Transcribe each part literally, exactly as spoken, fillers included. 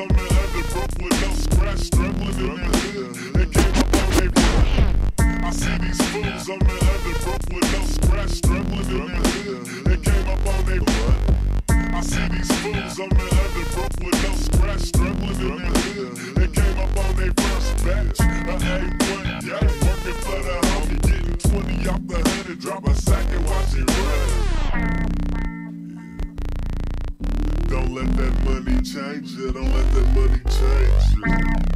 on the other, broke with no scratch, struggling in the hood. They came up on they run. I see these fools on the other, broke with no scratch, struggling in the hood. They came up on they run. I see these fools on the other, broke with no scratch, struggling in the hood. They came up on their first batch. A A one, yeah, working for the homie, getting twenty off the hood and drop a sack and watch it run. Don't let that money change you, don't let that money change you.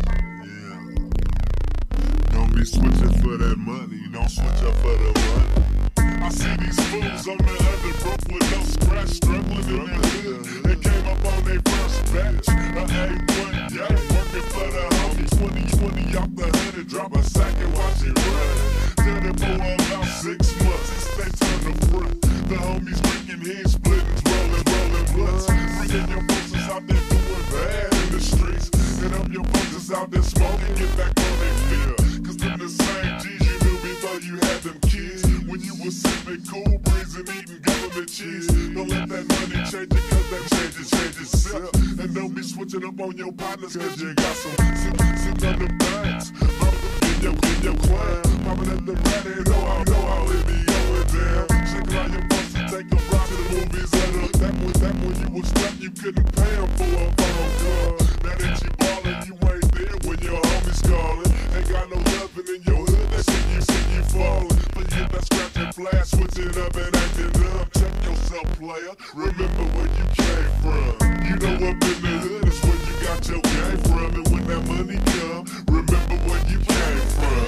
Yeah. Don't be switching for that money, don't switch up for the money. I see these fools on the other, broke with no scratch, struggling in the hood. They came up on their first batch. A A one, yeah, working for the homie, twenty twenty off the hood and drop a sack and watch it run. Did it for about six months, they turn the front. The homies drinking heads, splitting, rolling, rolling blunts. Bringing your bosses out there doing bad in the streets. And up your bosses out there smoking, get back on their feet. Cause them the same G's you knew before you had them kids. When you was sipping cool breeze and eating government cheese. Don't let that money change it, cause that changes, changes itself. And don't be switching up on your partners, cause you got some sitting sit on them things. Drop them in your, in your clan. Popping at the ready, know how, know how it be going down. Checking out your bus and take a ride to the movies. That when, that when you was stuck, you couldn't pay them for a phone call. Now that you ballin', you ain't there when your homies callin'. Ain't got no loving in your hood, that shit you see you fallin'. But you that scratch and flash, switch it up and acting up. Check yourself, player, remember where you came from. You know up in the hood is where you got your game from. And when that money come, remember where you came from.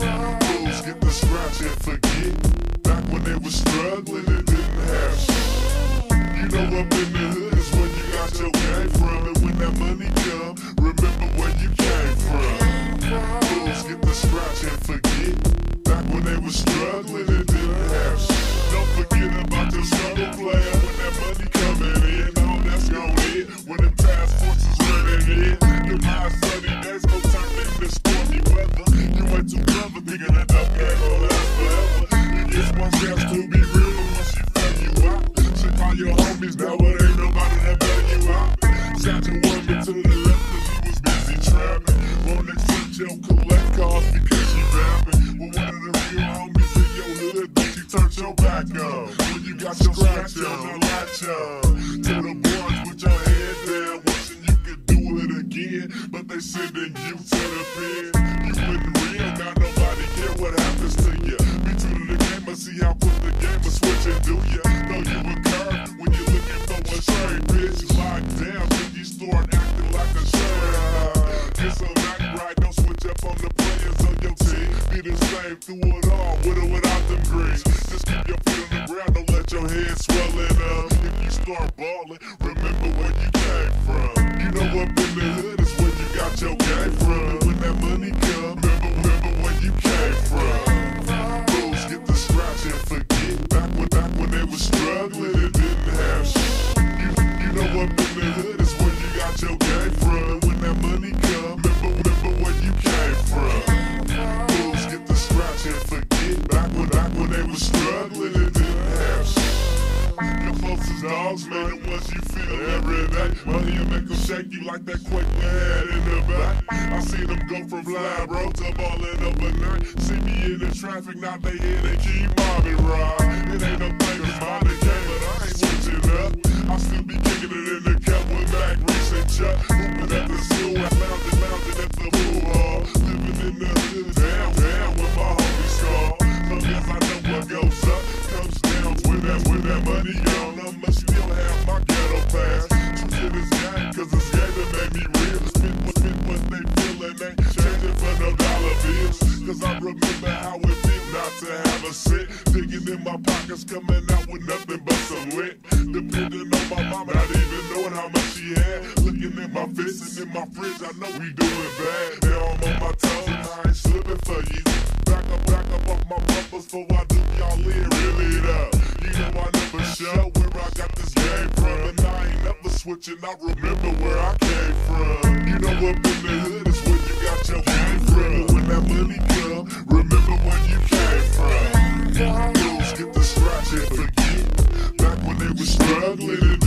Fools get the scratch and forget. Back when they was struggling and didn't have shit. You know up in the hood is where you got your game from. And when that money come, remember where you came from. Fools get the scratch and forget. Back when they was struggling and didn't have shit. Don't forget about your struggle, player. When that money coming in, all that's gon' hit. When them task forces running in, them high sunny days gon' turn into stormy weather. You ain't too clever, thinking that up ain't gon' last forever. You get one chance to be real once she fell you out. Check all your homies, now it ain't nobody that bail you out. Shot your woman to the left cause you was busy trapping. Won't accept your collect calls because she rapping. But one of the real homies in your hood that you turned your back on. When you got your scratch on and latch on. To the boys with your head down, wishing you could do it again. But they sending you to the pen. You wasn't real, now nobody care what happens to you. Be true to the game and see how quick the game is switching, do ya? Know you a curve when you're looking for a straight bitch. Locked down till you start acting like a shirt. Get some act right, don't switch up on the players on your team. Be the same through it all, with or without them greens. Just keep your feet on the ground, don't let your head swelling up. If you start balling, remember where you came from. You know up in the hood is where you got your game from. And when that money come, remember, remember where you came from. Fools get the scratch and forget. Back when, back when they was struggling and didn't have shit. You, you know up in the hood is where you got your game from. And when that money come, remember, remember where you came from. Fools get the scratch and forget. Back when, back when they was struggling and didn't have shit. Your folks is dogs, man, the ones you feel every day. Money will make them shake you like that quick head in the back. I see them go from flying bro to ballin' overnight. See me in the traffic, now they here, they keep mobbing right. It ain't no thing about it, game, but I ain't switching up. I still be kicking it in the cup with Mac, Reese and Chuck. Hooping at the school, lounging, lounging at the pool hall. Living in the hood, down, down with my homies call. Long as I know what goes up, comes down. When that, when that money gone, I'ma still have my ghetto pass. True to this game, cause this game that made me real. Spit what, spit what they feelin', ain't changing for no dollar bills. Cause I remember how it felt not to have a cent. Digging in my pockets, coming out with nothing but some lint. Depending on my mama, not even knowing how much she had. Looking in my fist and in my fridge, I know we doing bad. Now I'm on my toes and I ain't slipping for you. Back up, back up off my bumpers before I do y'all in really up. You know I never show where I got this game from. And I ain't never switching, I remember where I came from. You know up in the hood is where you got your game from. And when that money come, remember where you came from. Fools get the scratch and forget. Back when they was struggling